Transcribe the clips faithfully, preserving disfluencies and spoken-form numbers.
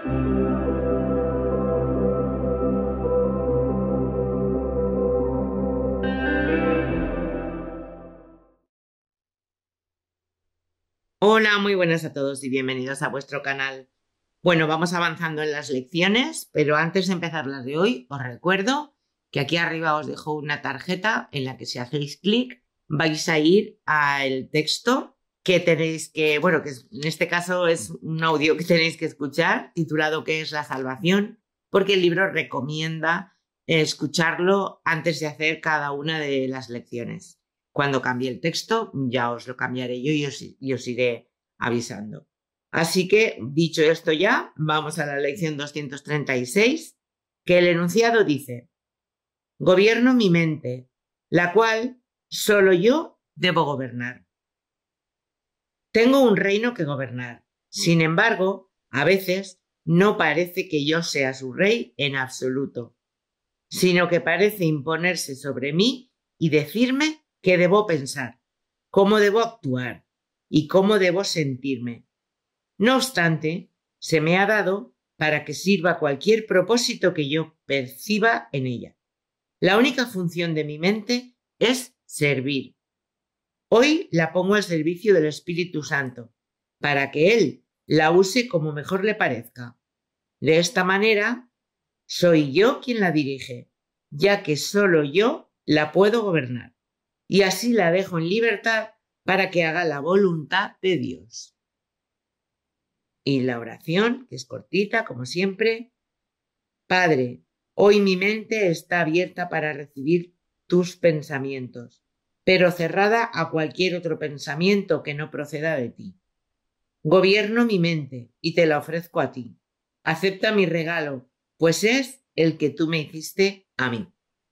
Hola, muy buenas a todos y bienvenidos a vuestro canal. Bueno, vamos avanzando en las lecciones, pero antes de empezar las de hoy, os recuerdo que aquí arriba os dejo una tarjeta en la que si hacéis clic vais a ir al texto que tenéis que, bueno, que en este caso es un audio que tenéis que escuchar, titulado ¿Qué es la salvación? Porque el libro recomienda escucharlo antes de hacer cada una de las lecciones. Cuando cambie el texto, ya os lo cambiaré yo y os, y os iré avisando. Así que, dicho esto ya, vamos a la lección doscientos treinta y seis, que el enunciado dice: gobierno mi mente, la cual solo yo debo gobernar. Tengo un reino que gobernar. Sin embargo, a veces no parece que yo sea su rey en absoluto, sino que parece imponerse sobre mí y decirme qué debo pensar, cómo debo actuar y cómo debo sentirme. No obstante, se me ha dado para que sirva cualquier propósito que yo perciba en ella. La única función de mi mente es servir. Hoy la pongo al servicio del Espíritu Santo, para que Él la use como mejor le parezca. De esta manera, soy yo quien la dirige, ya que solo yo la puedo gobernar. Y así la dejo en libertad para que haga la voluntad de Dios. Y la oración, que es cortita, como siempre: Padre, hoy mi mente está abierta para recibir tus pensamientos, pero cerrada a cualquier otro pensamiento que no proceda de ti. Gobierno mi mente y te la ofrezco a ti. Acepta mi regalo, pues es el que tú me hiciste a mí.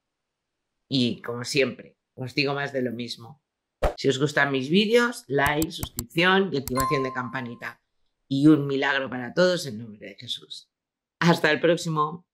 Y, como siempre, os digo más de lo mismo. Si os gustan mis vídeos, like, suscripción y activación de campanita. Y un milagro para todos en nombre de Jesús. Hasta el próximo.